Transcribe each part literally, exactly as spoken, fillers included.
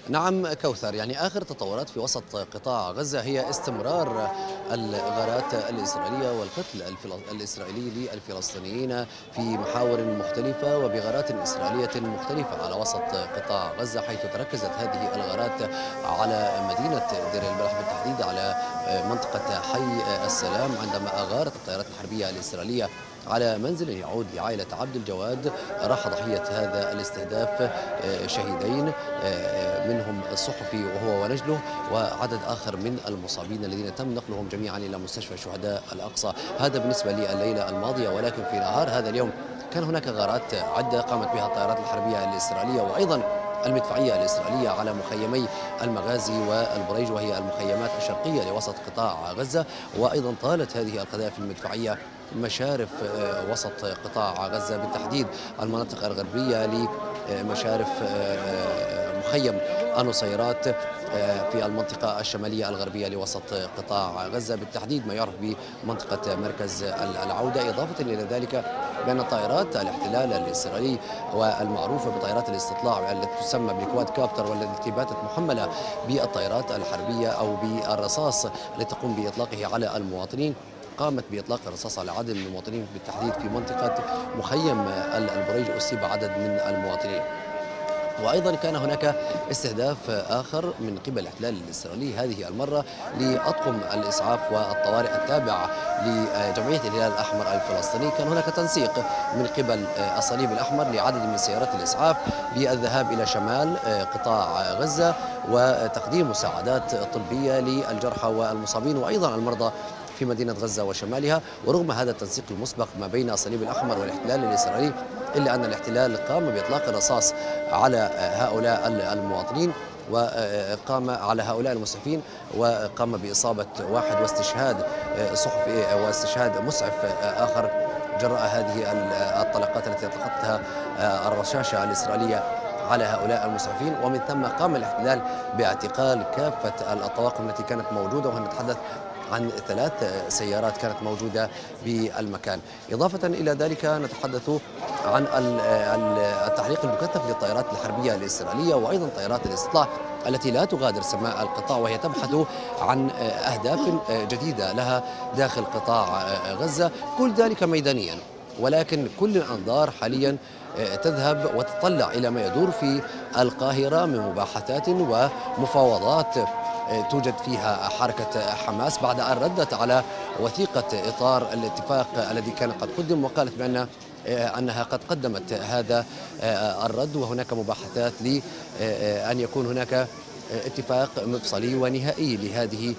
نعم كوثر، يعني آخر تطورات في وسط قطاع غزة هي استمرار الغارات الإسرائيلية والقتل الفل- الإسرائيلي للفلسطينيين في محاور مختلفة وبغارات إسرائيلية مختلفة على وسط قطاع غزة، حيث تركزت هذه الغارات على مدينة دير البلح، بالتحديد على منطقة حي السلام، عندما أغارت الطائرات الحربية الإسرائيلية على منزل يعود لعائلة عبد الجواد. راح ضحية هذا الاستهداف آه، شهيدين، آه، منهم الصحفي وهو ونجله، وعدد آخر من المصابين الذين تم نقلهم جميعا إلى مستشفى شهداء الأقصى. هذا بالنسبة لليلة الماضية، ولكن في نهار هذا اليوم كان هناك غارات عدة قامت بها الطائرات الحربية الإسرائيلية وأيضا المدفعية الإسرائيلية على مخيمي المغازي والبريج، وهي المخيمات الشرقية لوسط قطاع غزة. وأيضا طالت هذه القذائف المدفعية مشارف آه، وسط قطاع غزة، بالتحديد المناطق الغربية لمشارف آه، آه، مخيم النصيرات آه، في المنطقة الشمالية الغربية لوسط قطاع غزة، بالتحديد ما يعرف بمنطقة مركز العودة. إضافة إلى ذلك بأن طائرات الاحتلال الإسرائيلي والمعروفة بطائرات الاستطلاع التي تسمى بالكواد كابتر، والتي باتت محملة بالطائرات الحربية أو بالرصاص التي تقوم بإطلاقه على المواطنين، قامت بإطلاق الرصاص على عدد من المواطنين، بالتحديد في منطقة مخيم البريج أصيب عدد من المواطنين. وأيضا كان هناك استهداف آخر من قبل الاحتلال الإسرائيلي، هذه المرة لأطقم الإسعاف والطوارئ التابعة لجمعية الهلال الأحمر الفلسطيني. كان هناك تنسيق من قبل الصليب الأحمر لعدد من سيارات الإسعاف بالذهاب إلى شمال قطاع غزة وتقديم مساعدات طبية للجرحى والمصابين وأيضا المرضى في مدينة غزة وشمالها. ورغم هذا التنسيق المسبق ما بين الصليب الأحمر والاحتلال الإسرائيلي، إلا أن الاحتلال قام بإطلاق الرصاص على هؤلاء المواطنين وقام على هؤلاء المسعفين، وقام بإصابة واحد واستشهاد صحفي واستشهاد مسعف آخر جراء هذه الطلقات التي أطلقتها الرشاشة الإسرائيلية على هؤلاء المسعفين. ومن ثم قام الاحتلال باعتقال كافة الطواقم التي كانت موجودة، ونتحدث عن ثلاث سيارات كانت موجودة بالمكان. إضافة إلى ذلك نتحدث عن التحليق المكثف للطائرات الحربية الإسرائيلية وأيضا طائرات الاستطلاع التي لا تغادر سماء القطاع، وهي تبحث عن أهداف جديدة لها داخل قطاع غزة، كل ذلك ميدانيا. ولكن كل الأنظار حاليا تذهب وتطلع إلى ما يدور في القاهرة من مباحثات ومفاوضات توجد فيها حركة حماس بعد أن ردت على وثيقة إطار الاتفاق الذي كان قد قدم، وقالت بأن أنها قد قدمت هذا الرد، وهناك مباحثات لأن يكون هناك اتفاق مفصلي ونهائي لهذه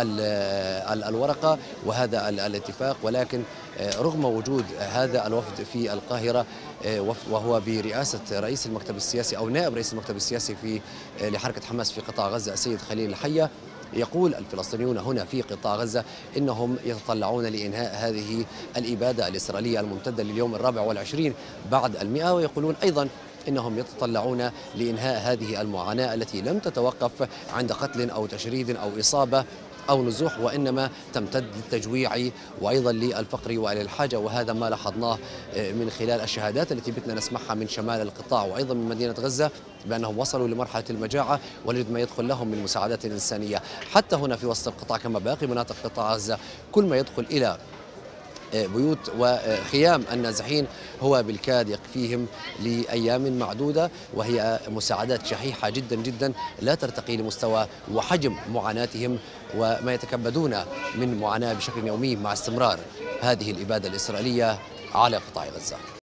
الورقة وهذا الاتفاق. ولكن رغم وجود هذا الوفد في القاهرة وهو برئاسة رئيس المكتب السياسي أو نائب رئيس المكتب السياسي في لحركة حماس في قطاع غزة السيد خليل الحية، يقول الفلسطينيون هنا في قطاع غزة إنهم يتطلعون لإنهاء هذه الإبادة الإسرائيلية الممتدة لليوم الرابع والعشرين بعد المئة، ويقولون أيضا إنهم يتطلعون لإنهاء هذه المعاناة التي لم تتوقف عند قتل أو تشريد أو إصابة أو نزوح، وإنما تمتد للتجويع وأيضا للفقر وللحاجة. وهذا ما لاحظناه من خلال الشهادات التي بتنا نسمعها من شمال القطاع وأيضا من مدينة غزة، بأنهم وصلوا لمرحلة المجاعة ولد ما يدخل لهم من مساعدات إنسانية. حتى هنا في وسط القطاع كما باقي مناطق قطاع غزة، كل ما يدخل إلى بيوت وخيام النازحين هو بالكاد يكفيهم لأيام معدودة، وهي مساعدات شحيحة جدا جدا لا ترتقي لمستوى وحجم معاناتهم وما يتكبدون من معاناة بشكل يومي مع استمرار هذه الإبادة الإسرائيلية على قطاع غزة.